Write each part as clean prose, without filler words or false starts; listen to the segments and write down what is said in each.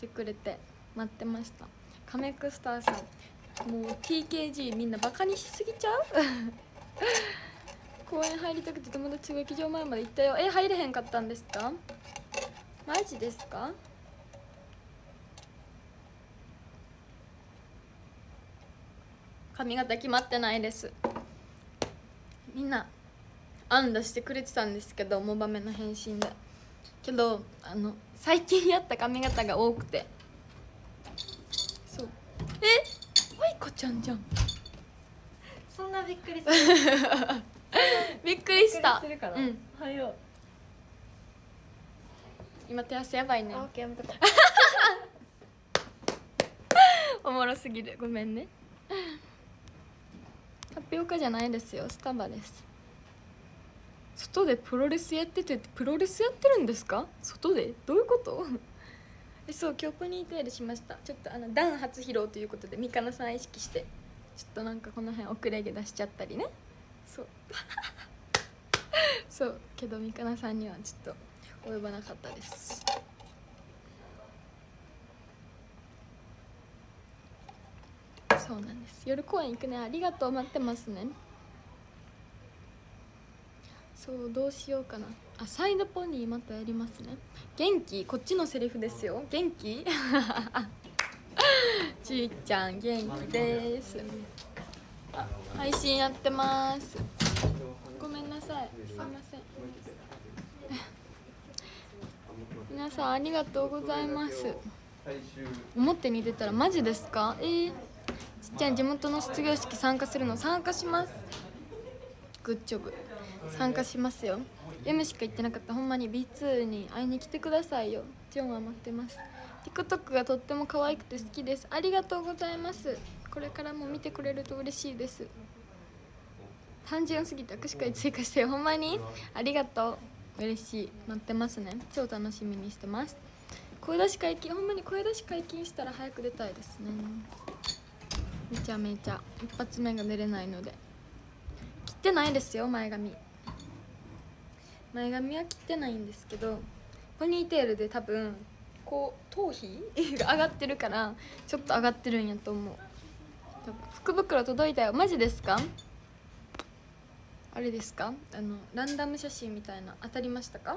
してくれて待ってました。カメクスターさん、もう TKG みんなバカにしすぎちゃう公園入りたくて友達が劇場前まで行ったよ。入れへんかったんですか？マジですか？髪型決まってないです。みんな案出してくれてたんですけど、モバメの返信でけど最近やった髪型が多くて、そうマイコちゃんじゃん。 そんなびっくりするびっくりした。 びっくりするかな、 うん、 はよ今手汗やばいね。 オッケー、やめとこおもろすぎる、ごめんね。タピオカじゃないですよ、スタバです。外でプロレスやってて、プロレスやってるんですか？外でどういうことそう、今日ポニーテールしました。ちょっとダン初披露ということで、ミカナさん意識してちょっとなんかこの辺遅れ毛出しちゃったりね。そうそうけどミカナさんにはちょっと及ばなかったです。そうなんです。夜公演行くね。ありがとう、待ってますね。そう、どうしようかな。サイドポニーまたやりますね。元気？こっちのセリフですよ。元気？ちーちゃん元気です。配信やってます。ごめんなさい、すいません。皆さんありがとうございます。表に出たらマジですか？ちっちゃい地元の卒業式参加するの？参加します。グッジョブ。参加しますよ。M しか行ってなかった。ほんまに B2 に会いに来てくださいよ。ジョンは待ってます。 TikTok がとっても可愛くて好きです。ありがとうございます。これからも見てくれると嬉しいです。単純すぎて握手会追加してよ。ほんまにありがとう、嬉しい。待ってますね。超楽しみにしてます。声出し解禁、ほんまに声出し解禁したら早く出たいですね。めちゃめちゃ一発目が出れないので。切ってないですよ、前髪。前髪は切ってないんですけど、ポニーテールで多分こう頭皮が上がってるからちょっと上がってるんやと思う。多分福袋届いたよ。マジですか？あれですか？ランダム写真みたいな当たりましたか？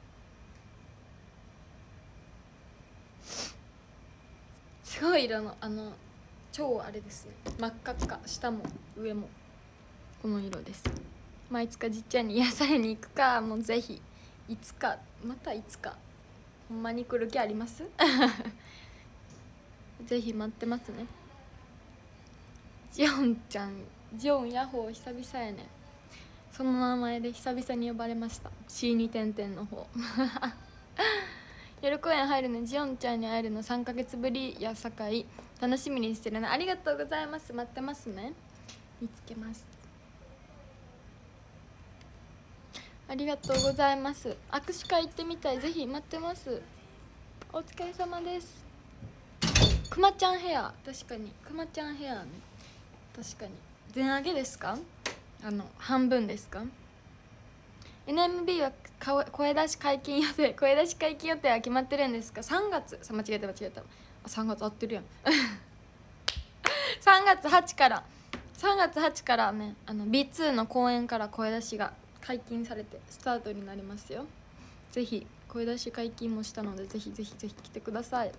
すごい色の超あれですね。真っ赤っか、下も上もこの色です。まあいつかじっちゃんに癒されに行くか。もうぜひいつか、またいつかほんまに来る気ありますぜひ待ってますね。ジオンちゃん、ジオンヤホー久々やね。その名前で久々に呼ばれました。 C2 点々の方夜公演入るね。ジオンちゃんに会えるの3ヶ月ぶりやさかい楽しみにしてるね。ありがとうございます。待ってますね。見つけます。ありがとうございます。握手会行ってみたい。ぜひ待ってます。お疲れ様です。くまちゃんヘア、確かにくまちゃんヘアね。確かに全上げですか？半分ですか？ NMB は声出し解禁予定。声出し解禁予定は決まってるんですか？3月、間違えた3月合ってるやん3月8からね、B2 の公演から声出しが解禁されてスタートになりますよ。ぜひ声出し解禁もしたので、ぜひぜひぜひ来てください。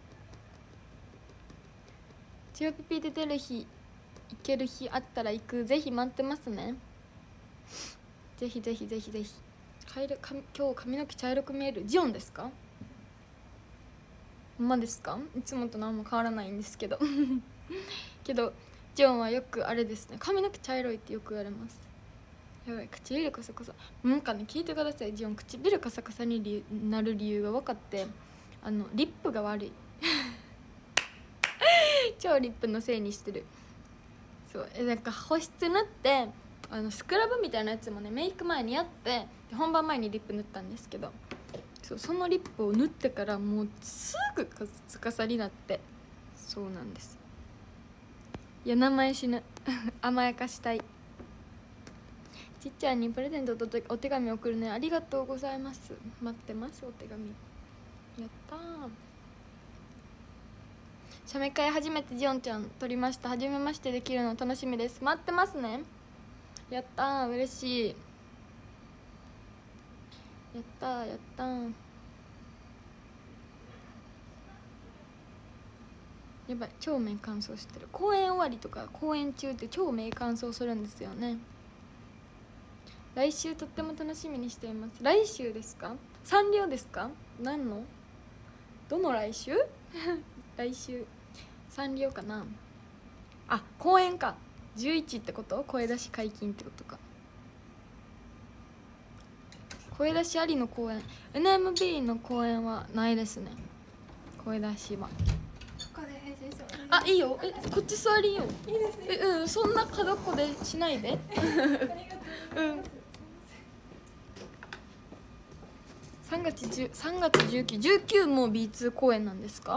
チヨピピで出る日、行ける日あったら行く。ぜひ待ってますね。ぜひぜひぜひぜひ。今日髪の毛茶色く見える。ジオンですか？ほんまですか？いつもと何も変わらないんですけどけどジオンはよくあれですね、髪の毛茶色いってよく言われます。やばい、唇カサカサ。なんかね、聞いてください。ジオン唇カサカサになる理由が分かって、リップが悪い超リップのせいにしてる。そうなんか保湿塗ってスクラブみたいなやつもね、メイク前にやって本番前にリップ塗ったんですけど、そのリップを塗ってからもうすぐカサカサになって。そうなんです。いや、名前死ぬ甘やかしたい。ちっちゃんにプレゼントとお手紙送るね。ありがとうございます。待ってます、お手紙。やったー。 写メ会初めてジオンちゃん撮りました。初めましてできるの楽しみです。待ってますね。やったー、嬉しい。やったーやったー。やばい、超目乾燥してる。公演終わりとか公演中って超目乾燥するんですよね。来週とっても楽しみにしています。来週ですか？サンリオですか？何のどの来週来週サンリオかな。あ、公演か。11ってこと？声出し解禁ってことか。声出しありの公演、 NMB の公演はないですね。声出しは。あ、いいよ。こっち座りよ。いいですね。そんな角っこでしないで。3月19も B2 公演なんですか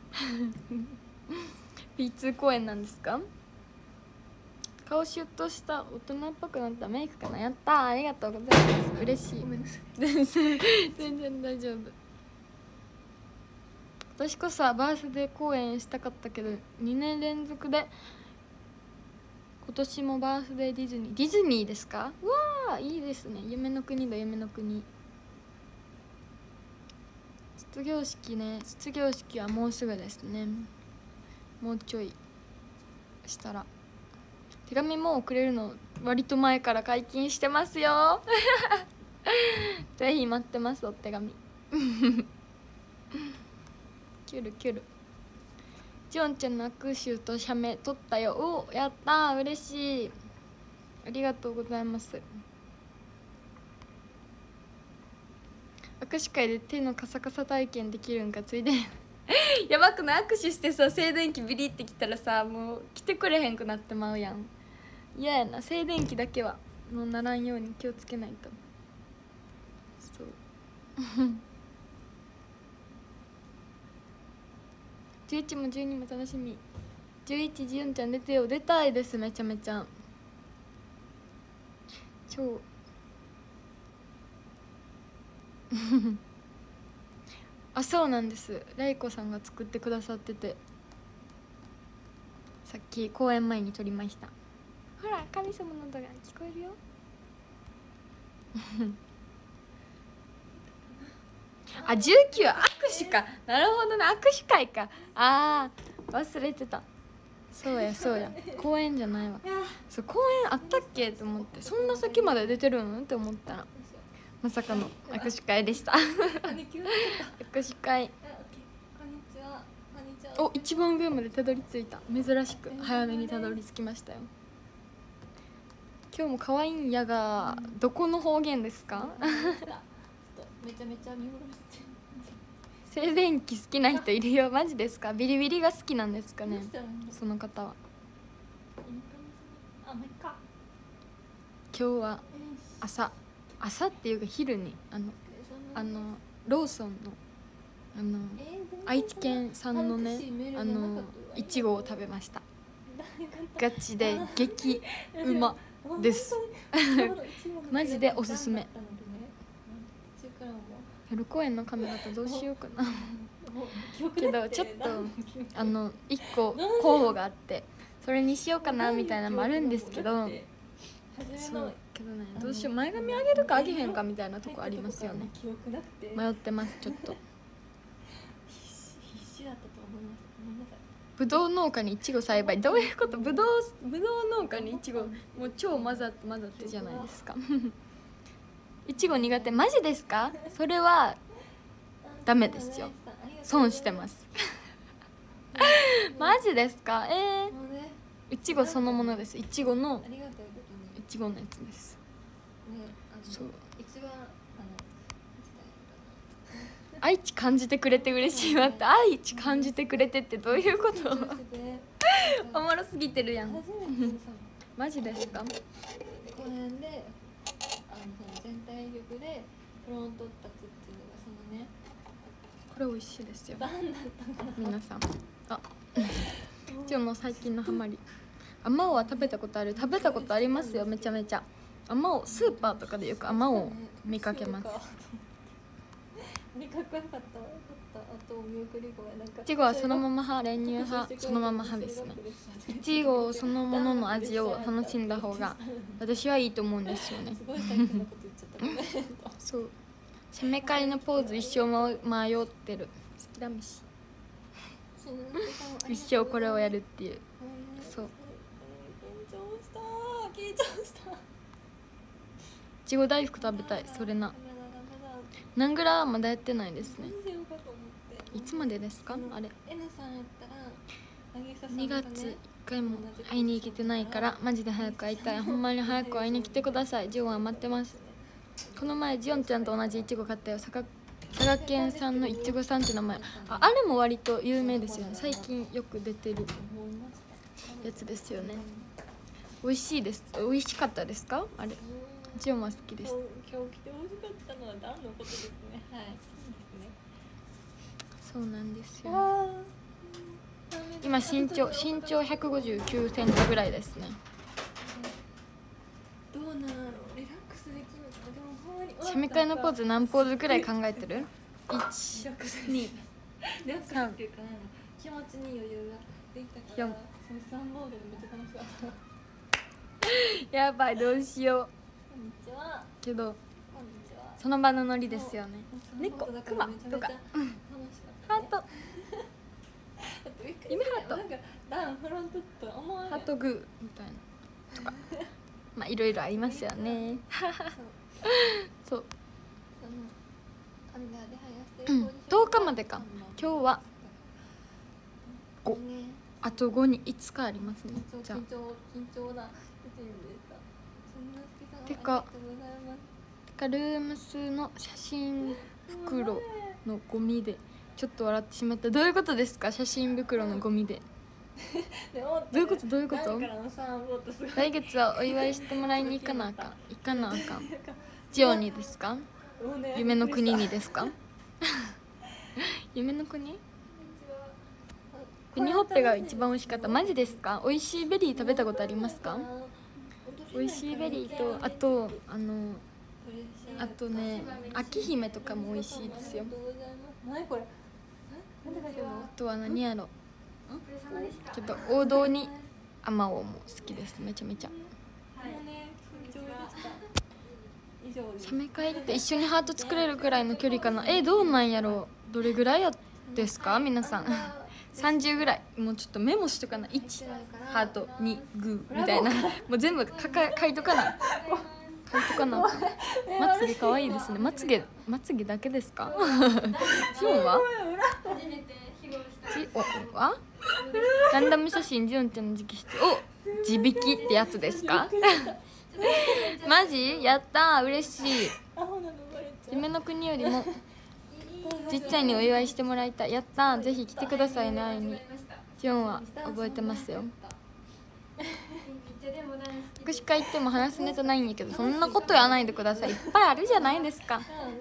B2 公演なんですか。顔シュッとした大人っぽくなったメイクかな。やったー、ありがとうございます。嬉しい。ごめんなさい。全然大丈夫。私こそはバースデー公演したかったけど2年連続で。今年もバースデーディズニーですか。うわー、いいですね。夢の国だ、夢の国。卒業式ね。卒業式はもうすぐですね。もうちょいしたら。手紙も送れるの割と前から解禁してますよぜひ待ってます、お手紙キュルキュル。ジオンちゃんの握手と写メ撮ったよ。お、やったー、嬉しい。ありがとうございます。握手会で手のカサカサ体験できるんかついでやばくない？握手してさ、静電気ビリってきたらさ、もう来てくれへんくなってまうやん。嫌やな。静電気だけはもうならんように気をつけないと。そう11も12も楽しみ。11時4ちゃん出てよ。出たいです、めちゃめちゃ。超あ、そうなんです。レイコさんが作ってくださってて、さっき公演前に撮りました。ほら、神様の音が聞こえるよあ、19握手か。なるほどね、握手会か。あー、忘れてた。そうやそうや、公演じゃないわ。そう、公演あったっけと思って、そんな先まで出てるのって思ったらまさかの握手会でした握手会。お、一番上までたどり着いた。珍しく早めにたどり着きましたよ。今日も可愛いんやが、どこの方言ですかめちゃめちゃ見下ろして。 静電気好きな人いるよ。マジですか？ビリビリが好きなんですかね、その方は。今日は朝っていうか昼にローソンの愛知県産のねいちごを食べました。ガチで激うまですマジでおすすめ。夜公演の髪型どうしようかなけどちょっと1個候補があって、それにしようかなみたいなのもあるんですけど、そうけどね、どうしよう、前髪上げるか上げへんかみたいなとこありますよね。迷ってます、ちょっと。 必死だったと思います。ごめんなさい。 ぶどう農家にいちご栽培、どういうこと？ぶどう農家にいちご、もう超混ざってじゃないですかいちご苦手？マジですか？それはダメですよ、損してますマジですか？いちごそのものです。いちごのやつです。そう、愛知感じてくれて嬉しいわって。愛知感じてくれてってどういうことおもろすぎてるやんマジですか？ この辺でその全体力でフロント立つっていうのがそのね、 これ美味しいですよ皆さん。あ今日の最近のハマり、あまおうは食べたことありますよ。めちゃめちゃあまおう、スーパーとかでよくあまおう見かけます。 かっこよかった。 と見送り声なんかいちごはそのまま派、練乳派、そのまま派ですね。いちごそのものの味を楽しんだ方が私はいいと思うんですよね。 すごい最近のこと言っちゃったごめんそう、攻め会のポーズ一生迷ってる。好きだめし一生これをやるっていう。そう、 緊張した。 いちご大福食べたい。それな。何グラはまだやってないですね。いつまでですかあれ。 N さんやったら 2月1回も会いに行けてないからマジで早く会いたい。ほんまに早く会いに来てください。ジオンは待ってます。この前ジオンちゃんと同じいちご買ったよ。佐賀県産のいちごさんって名前。あれも割と有名ですよね。最近よく出てるやつですよね。美味しいです。美味しかったですかあれ。ジオンは好きです。 今日来て美味しかったのはダンのことですね。はい、 そうなんですよ。今身長159センチぐらいですね。 どうなの、リラックスできるの。でもほんまに攻め会のポーズ何ポーズくらい考えてる ?1、2、3、 リラックスっていうか気持ちに余裕ができたから、そのサンボードでめっちゃ楽しかった。 やばい、どうしよう。 こんにちは。 けどこんにちは。 その場のノリですよね。猫、クマとかハート、夢ハート、 なんかダンフロントと思わない。 ハートグーみたいなとかまあいろいろありますよね。そう、10日までか。今日は5、あと5に5日ありますね。じゃあ緊張だ。 てかルームスの写真袋のゴミでちょっと笑ってしまった。どういうことですか？写真袋のゴミでどういうこと？どういうこと？来月はお祝いしてもらいに行かなあかん。ジオにですか？夢の国にですか？夢の国？紅ほっぺが一番美味しかった。マジですか？美味しいベリー食べたことありますか？美味しいベリーとあとね、秋姫とかも美味しいですよ。あとは何やろ、ちょっと王道にあまおうも好きです。めちゃめちゃ。写メ会って一緒にハート作れるくらいの距離かな。どうなんやろう。どれぐらいですか皆さん。30ぐらい。もうちょっとメモしとかな。1ハート2グーみたいな。もう全部書いとかな。まつげ可愛いですね。まつげだけですか？ジオンは？ランダム写真ジオンちゃんの直筆。地引きってやつですか？マジ？やったー、嬉しい。夢の国よりもじっちゃんにお祝いしてもらいたい。やったー、ぜひ来てくださいね、会いに。ジオンは覚えてますよ。握手会行っても話すネタないんやけど、そんなこと言わないでください。いっぱいあるじゃないですか。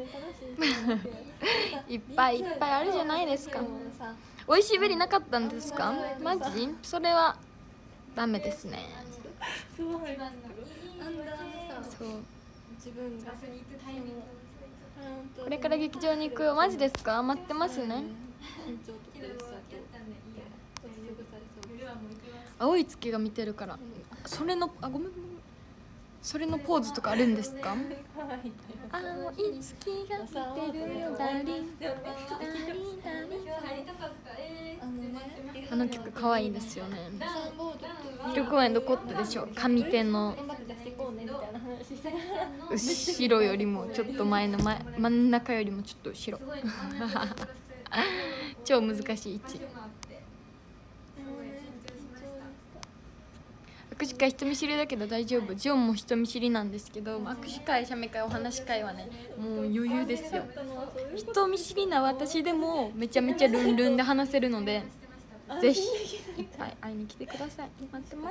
いっぱいあるじゃないですか。美味しいベリーなかったんですか？マジ？それはダメですね。そう、これから劇場に行くよ。マジですか？待ってますね。青い月が見てるから。それのポーズとかあるんですか？青い月が見てるよダーリン。あの曲可愛いですよね。昼公演どこってでしょう？上手の後ろよりもちょっと前の真ん中よりもちょっと後ろ。超難しい位置。握手会人見知りだけど大丈夫。ジオンも人見知りなんですけど、握手会、写メ会、お話し会はね、もう余裕ですよ。人見知りな私でもめちゃめちゃルンルンで話せるので、ぜひいっぱい会いに来てください。待ってます。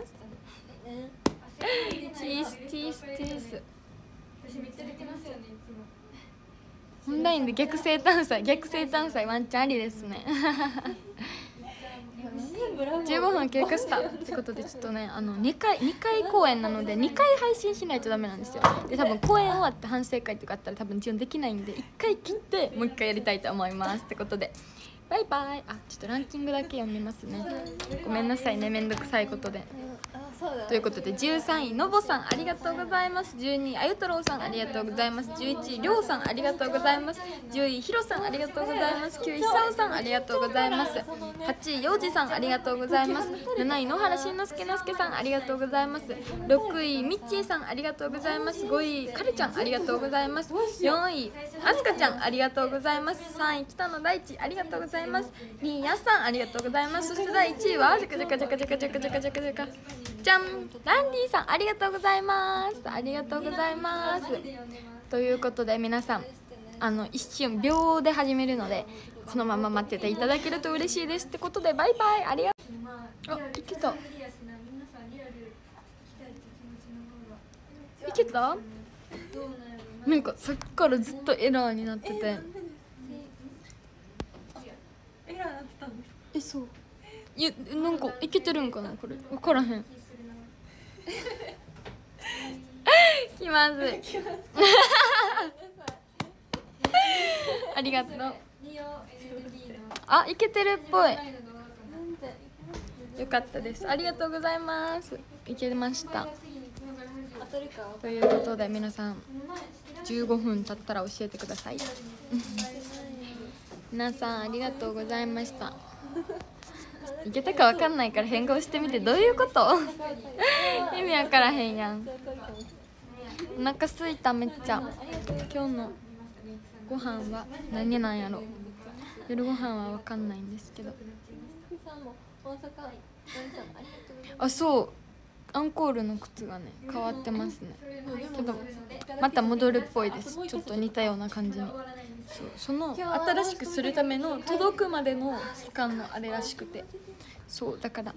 チース。オンラインで逆生誕祭ワンチャンありですね。15分経過したってことで、ちょっとね2回公演なので2回配信しないとダメなんですよ。で多分公演終わって反省会とかあったら多分自分できないんで、1回切ってもう1回やりたいと思いますってことで、 バイバイ。あ、ちょっとランキングだけ読みますね。ごめんなさいね、めんどくさいことで。ということで13位のぼさんありがとうございます。12位あゆとろうさんありがとうございます。11位りょうさんありがとうございます。10位ひろさんありがとうございます。9位ひさおさんありがとうございます。8位ようじさんありがとうございます。7位野原しんのすけのすけさんありがとうございます。6位みっちーさんありがとうございます。5位かるちゃんありがとうございます。4位あすかちゃんありがとうございます。3位北野大地ありがとうございます。2位やすさんありがとうございます。そして第1位はじゃかじゃかじゃかじゃかじゃかじゃかじゃかじゃかじゃん、ランディさんありがとうございます。ありがとうございます。ということで皆さん一瞬秒で始めるのでこのまま待ってていただけると嬉しいですってことでバイバイ。ありがとう。あ、いけたいけた。なんかさっきからずっとエラーになってて。 エラーなってたんですか。 そういや、なんかいけてるんかなこれ分からへん。気まずい。ありがとう。あ、いけてるっぽい。よかったです。ありがとうございます。いけました。ということで皆さん15分経ったら教えてください。皆さんありがとうございました。いけたかわかんないから変顔してみて。どういうこと？意味わからへんやん。お腹すいためっちゃ。今日のご飯は何なんやろ。夜ご飯はわかんないんですけど。あ、そうアンコールの靴がね変わってますね。けどまた戻るっぽいです。ちょっと似たような感じに。その新しくするための届くまでの期間のあれらしくて、そうだから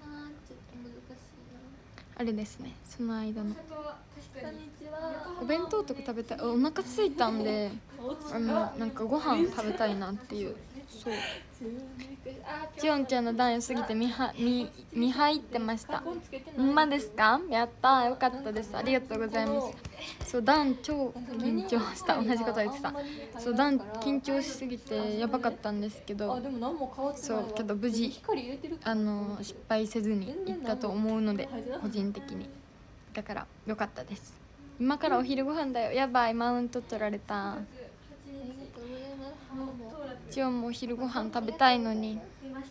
あれですね。その間のお弁当とか食べたい。お腹空いたんでなんかご飯食べたいなっていう。そうちおんちゃんの段良すぎて見入ってました。ほんまですか？やったー、よかったです。ありがとうございます。そう段超緊張した。同じこと言ってた。そう段緊張しすぎてやばかったんですけど、そうけど無事失敗せずにいったと思うので個人的にだからよかったです。今からお昼ご飯だよ。やばい、マウント取られた。一応もうお昼ご飯食べたいのに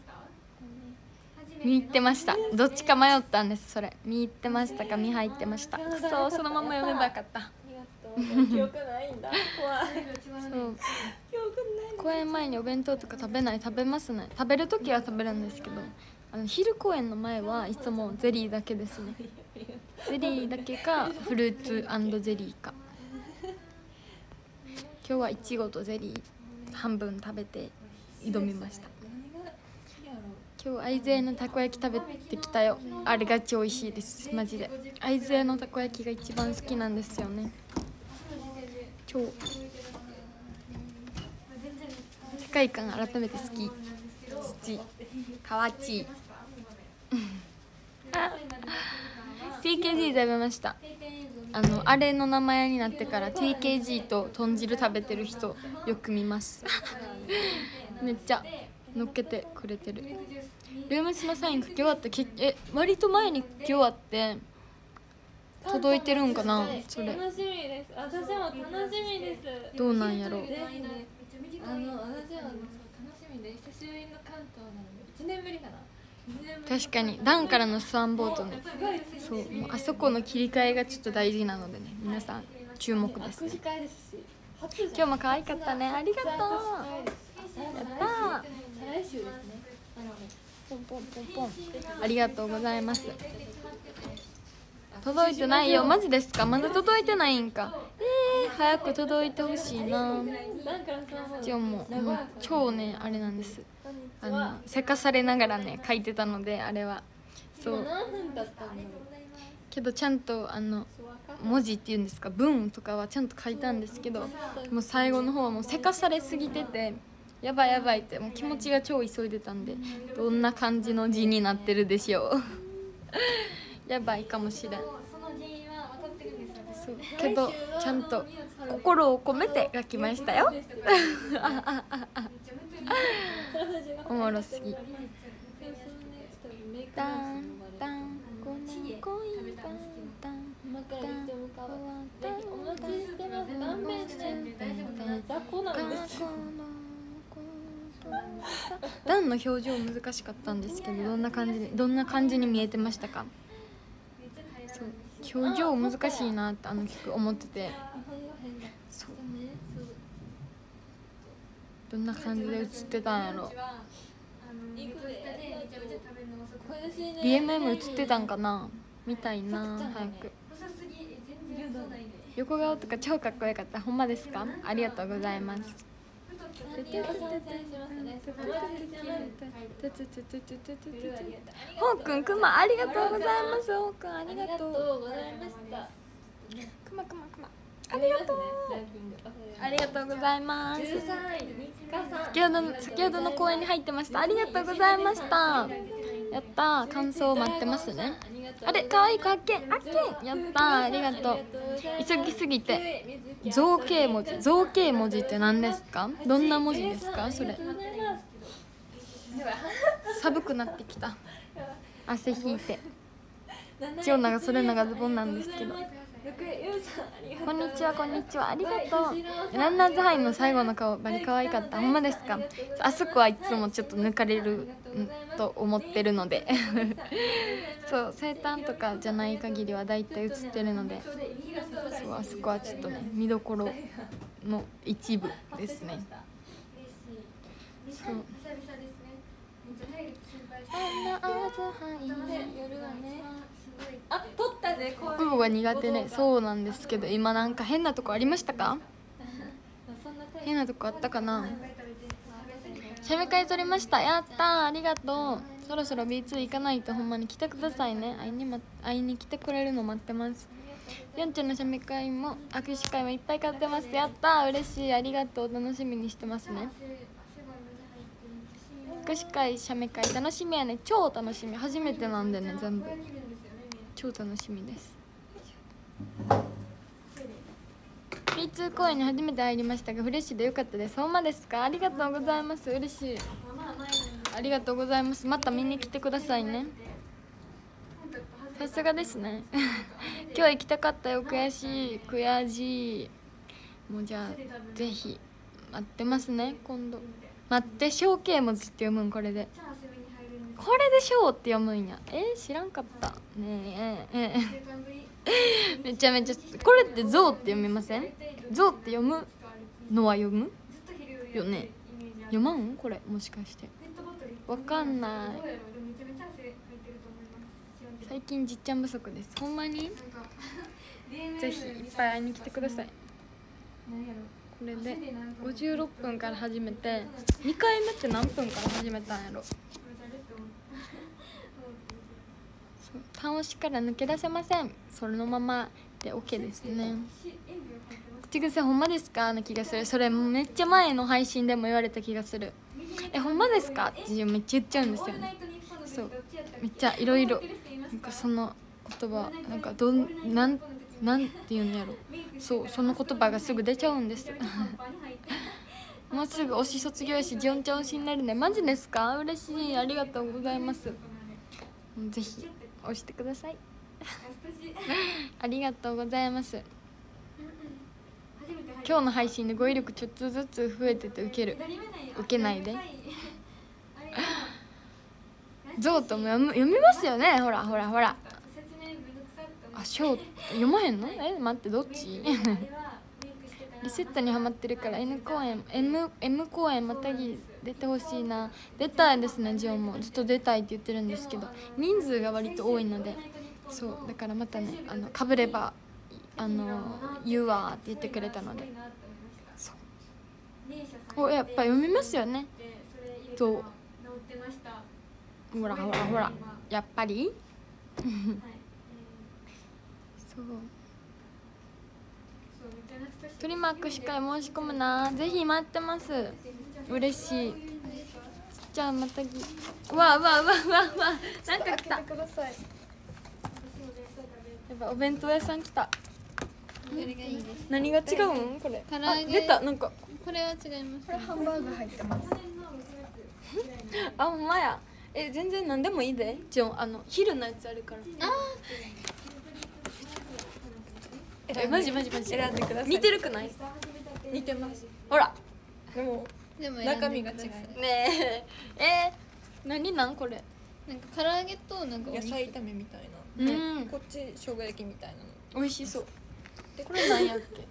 見入ってました。どっちか迷ったんです。それ見入ってましたか見入ってました。そうそのまま読めばよかった。 記憶ないんだ。怖い。 そう公演前にお弁当とか食べますね。食べる時は食べるんですけど昼公演の前はいつもゼリーだけですね。ゼリーだけかフルーツ&ゼリーか。今日はいちごとゼリー半分食べて挑みました。今日会津屋のたこ焼き食べてきたよ。あれガチ美味しいです。マジで会津屋のたこ焼きが一番好きなんですよね。超世界観改めて好き。土かわちい。TKG 食べました。あれの名前になってから TKG と豚汁食べてる人よく見ます。めっちゃ乗っけてくれてる。ルームスのサイン書き終わった割と前に書き終わって届いてるんかな。それ楽しみです。私も楽しみです。 どうなんやろう。 私は楽しみで久しぶりの関東なので1年ぶりかな。 確かにダンからのスワンボートね。そうもうあそこの切り替えがちょっと大事なのでね、皆さん注目ですね。今日も可愛かったね。ありがとう。やったー。 来週ですね。 ポンポンポンポン。ありがとうございます。届いてないよ。マジですか？まだ届いてないんか。早く届いてほしいな。一応もう超ねあれなんです。せかされながらね書いてたのであれはそうけどちゃんと文字っていうんですか文とかはちゃんと書いたんですけど、もう最後の方はもうせかされすぎててやばいやばいってもう気持ちが超急いでたんでどんな感じの字になってるでしょう。やばいかもしれん。そうけどちゃんと心を込めて書きましたよ。 おもろすぎ。ダンダンこの恋がダン今から言ってもかわいい。お待ちしてます。断面して雑魚なんですよ。 ダンの表情難しかったんですけど、どんな感じに見えてましたか？そう、表情難しいなってあの曲思ってて、そう、どんな感じで映ってたんやろ。DMM 映ってたんかな、みたいな。早く横顔とか超かっこよかった。ほんまですか？ありがとうございます。ほうくん、くまありがとうございます。ほうくんありがとう。くまありがとう。ありがとうございます。先ほどの公演に入ってました。ありがとうございました。やったー、感想を待ってますね。あれ、可愛い子発見、やったー、ありがとう。急ぎすぎて造形文字って何ですか？どんな文字ですか？それ寒くなってきた。汗ひいて一応それ長ズボンなんですけど。こんにちは、こんにちは、ありがとう。ランナーズハイの最後の顔バリ可愛かった。ほんまですか？あそこはいつもちょっと抜かれると思ってるのでそう生誕とかじゃない限りはだいたい映ってるので、そうあそこはちょっとね見どころの一部ですね。そうあ、撮ったね。 国語が苦手ね。そうなんですけど、今なんか変なとこありましたか？変なとこあったかな？写メ会撮りました。やったー、ありがとう。そろそろ B2 行かないと。ほんまに来てくださいね。会いに来てくれるの待ってます。りょんちゃんの写メ会も握手会もいっぱい買ってます。やったー、嬉しい、ありがとう。楽しみにしてますね。握手会、写メ会楽しみやね。超楽しみ。初めてなんでね、全部超楽しみです。 B2 公演に初めて入りましたがフレッシュで良かったです。ほんまですか？ありがとうございます。嬉しい、ありがとうございます。また見に来てくださいね。さすがですね今日行きたかったよ。悔しい。もうじゃあぜひ待ってますね。今度待って、象形文字って読むん？これで象って読むんや。知らんかったねえ。めちゃめちゃ、これって象って読みません？象って読むのは読むよね。読まん？これもしかしてわかんない。最近じっちゃん不足です。ほんまにぜひいっぱい会いに来てください。これで56分から始めて、2回目って何分から始めたんやろ。楽しから抜け出せません。そのままで OK ですね。口癖ほんまですかの気がする。それめっちゃ前の配信でも言われた気がする。ほんまですかってめっちゃ言っちゃうんですよね。そうめっちゃいろいろなんかその言葉なんかなんていうんやろ。そうその言葉がすぐ出ちゃうんですもうすぐ推し卒業やしジオンちゃん推しになるね。マジですか？嬉しい、ありがとうございます。ぜひ押してくださいありがとうございます。今日の配信で語彙力ちょっとずつ増えててウケる。ウケないでゾウとも読みますよね。ほらあ、ショー読まへんの？待ってどっちリセットにハマってるから M 公演またぎ出てほしいな。出たいですね。ジオンもずっと出たいって言ってるんですけど、人数が割と多いので、そうだからまたねかぶれば言うわって言ってくれたので、そうやっぱ読みますよね。そうほらやっぱりそうトリマーク司会申し込むな。ぜひ待ってます。嬉しい。じゃあまたぎわなんか来た。やっぱお弁当屋さん来た。何が違うんこれ？ 唐揚げ出た。なんかこれは違います。 これハンバーグ入ってます。 あ、ほんまや。全然何でもいいで。昼のやつあるから。マジ選んでください。 似てるくない？ 似てます。 ほら。 でも中身が違う。 ねえ。何なんこれ？ なんか唐揚げとなんか野菜炒めみたいな。こっち生姜焼きみたいなの。 美味しそう。これ何やっけ？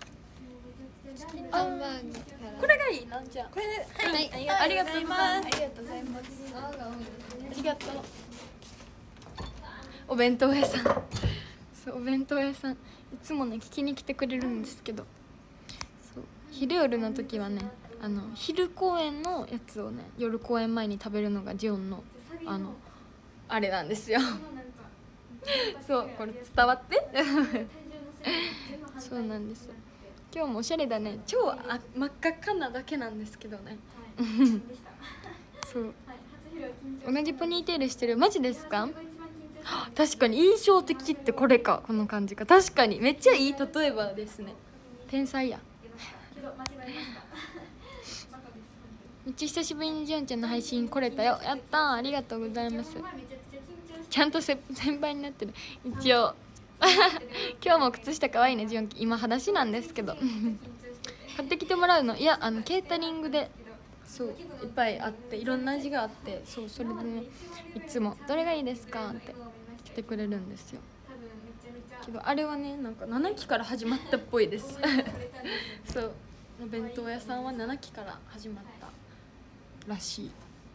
ハンバーグこれがいいな。じゃあこれで、 はい、 ありがとうございます。 ありがとうございます。ありがとう。お弁当屋さん。そう、お弁当屋さんいつもね聞きに来てくれるんですけど、そう昼夜の時はね昼公演のやつをね夜公演前に食べるのがジオンのあれなんですよ。そうこれ伝わってそうなんです。今日もおしゃれだね。超真っ赤っかなだけなんですけどねそう同じポニーテールしてる。マジですか？確かに印象的ってこれか。この感じか。確かにめっちゃいい例えばですね。天才や。めっちゃ久しぶりにジオンちゃんの配信来れたよ。やったー、ありがとうございます。ちゃんと先輩になってる一応今日も靴下かわいいねジオン。今裸足なんですけど買ってきてもらうの？いやケータリングでそういっぱいあっていろんな味があって、そうそれでねいつも「どれがいいですか?」って来てくれるんですよ。けどあれはねなんか7期から始まったっぽいですそうお弁当屋さんは7期から始まったらしい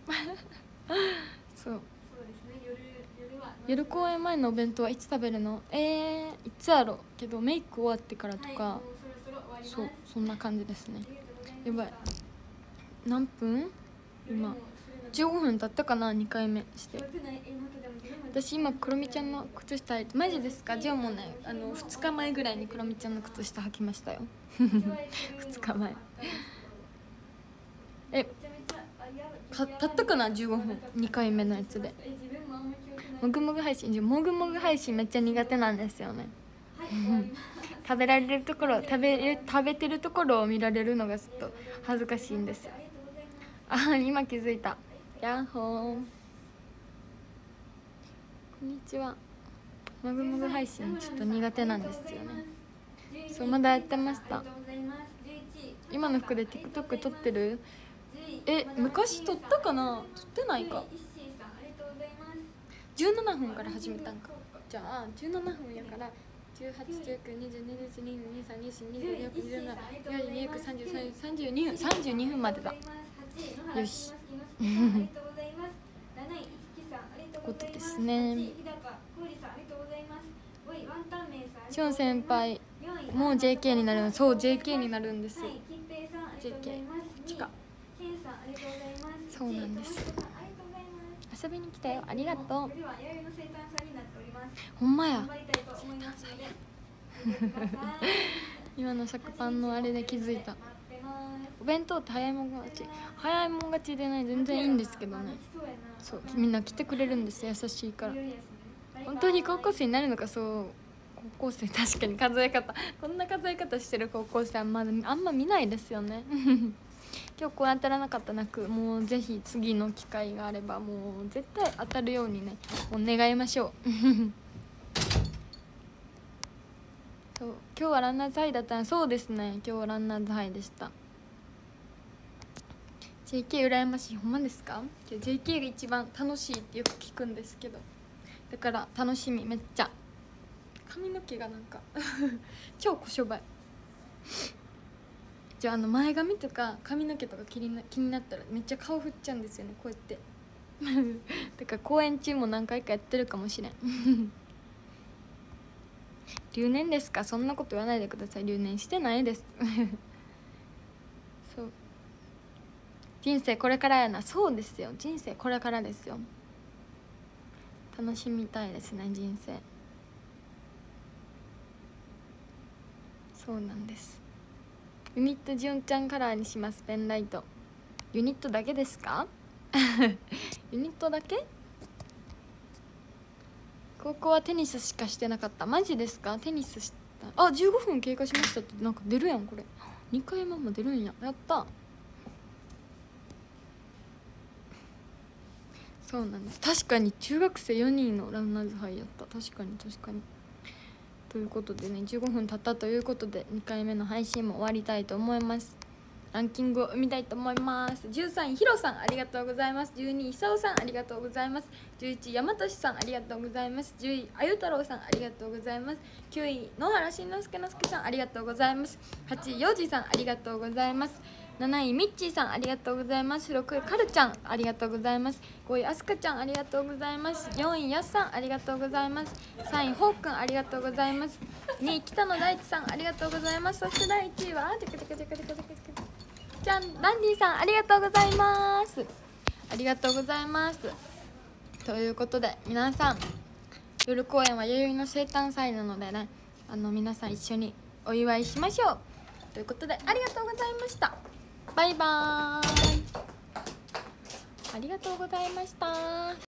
そう夜公演前のお弁当はいつ食べるの？いつやろけどメイク終わってからとか、そうそんな感じですね。やばい何分？今15分経ったかな。2回目して私今クロミちゃんの靴下履いて。マジですか？ジオンもね2日前ぐらいにクロミちゃんの靴下履きましたよ2日前経ったかな15分。2回目のやつでもぐもぐ配信。もぐもぐ配信めっちゃ苦手なんですよね食べられるところ食べてるところを見られるのがちょっと恥ずかしいんですよ。今気づいた。やっほーこんにちは。もぐもぐ配信ちょっと苦手なんですよね。そうまだやってました。今の服で TikTok 撮ってる？昔撮ったかな？撮ってないか。17分から始めたんか。じゃあ17分やから18192022232425262728293032分までだ。よしことですね。ション先輩もう JK になるの？そう JK になるんです。 JK チカそうなんです。遊びに来たよ。ありがとう。ほんまや今の食パンのあれで気づいた。お弁当って早いもん勝ちでね全然いいんですけどね。そうみんな来てくれるんです。優しいから。本当に高校生になるのか。そう高校生確かに数え方こんな数え方してる高校生あんま見ないですよね今日こう当たらなかったなく、もうぜひ次の機会があればもう絶対当たるようにねもう願いましょうそう今日はランナーズハイだったの。そうですね今日はランナーズハイでした。 JK 羨ましい。ほんまですか？ JK が一番楽しいってよく聞くんですけど、だから楽しみめっちゃ。髪の毛がなんか超小商売。じゃあ前髪とか髪の毛とか気になったらめっちゃ顔振っちゃうんですよねこうやってだから公演中も何回かやってるかもしれん留年ですか？そんなこと言わないでください。留年してないですそう人生これからやな。そうですよ人生これからですよ。楽しみたいですね人生。そうなんです。ユニットジオンちゃんカラーにします。ペンライトユニットだけですかユニットだけ？高校はテニスしかしてなかった。マジですか？テニスした15分経過しましたってなんか出るやんこれ。2回目も出るんや。やったそうなんです。確かに中学生4人のランナーズハイやった。確かにということでね、15分経ったということで2回目の配信も終わりたいと思います。ランキングを見たいと思います。13位ヒロさんありがとうございます。12位久尾さんありがとうございます。11位山俊さんありがとうございます。10位あゆ太郎さんありがとうございます。9位野原しんのすけさんありがとうございます。8位ようじさんありがとうございます。7位みっちーさんありがとうございます。6位かるちゃんありがとうございます。5位あすかちゃんありがとうございます。4位やすさんありがとうございます。3位ほうくんありがとうございます。2位北野大地さんありがとうございます。そして第1位はじゃんランディさんありがとうございます。ありがとうございます。ということで皆さん、夜公演は弥生の生誕祭なのでね、皆さん一緒にお祝いしましょうということで、ありがとうございました。バイバーイ。ありがとうございました。